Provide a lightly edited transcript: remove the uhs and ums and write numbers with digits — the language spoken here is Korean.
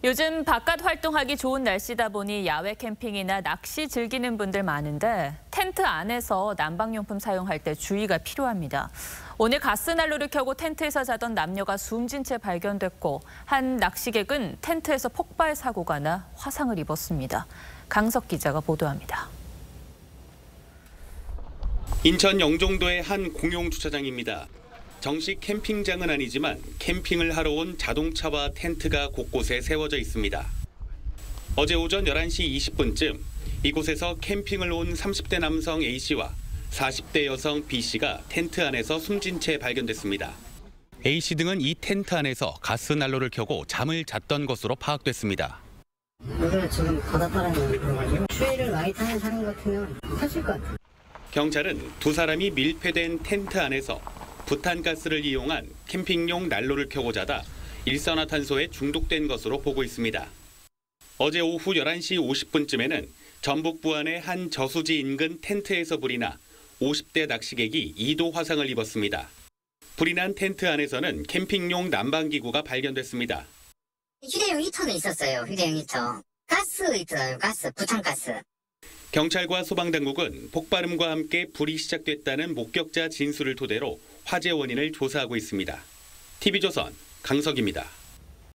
요즘 바깥 활동하기 좋은 날씨다 보니 야외 캠핑이나 낚시 즐기는 분들 많은데 텐트 안에서 난방용품 사용할 때 주의가 필요합니다. 오늘 가스난로를 켜고 텐트에서 자던 남녀가 숨진 채 발견됐고 한 낚시객은 텐트에서 폭발 사고가 나 화상을 입었습니다. 강석 기자가 보도합니다. 인천 영종도의 한 공용 주차장입니다. 정식 캠핑장은 아니지만 캠핑을 하러 온 자동차와 텐트가 곳곳에 세워져 있습니다. 어제 오전 11시 20분쯤 이곳에서 캠핑을 온 30대 남성 A씨와 40대 여성 B씨가 텐트 안에서 숨진 채 발견됐습니다. A씨 등은 이 텐트 안에서 가스난로를 켜고 잠을 잤던 것으로 파악됐습니다. 여기는 지금 바닷바람이 불어가지고 추위를 많이 타는 사람 같으면 타실 것 같아요. 경찰은 두 사람이 밀폐된 텐트 안에서 부탄가스를 이용한 캠핑용 난로를 켜고 자다 일산화탄소에 중독된 것으로 보고 있습니다. 어제 오후 11시 50분쯤에는 전북 부안의 한 저수지 인근 텐트에서 불이 나 50대 낚시객이 2도 화상을 입었습니다. 불이 난 텐트 안에서는 캠핑용 난방기구가 발견됐습니다. 휴대용 히터도 있었어요. 휴대용 히터. 가스 있더라고요. 가스, 부탄가스. 경찰과 소방당국은 폭발음과 함께 불이 시작됐다는 목격자 진술을 토대로 화재 원인을 조사하고 있습니다. TV조선 강석입니다.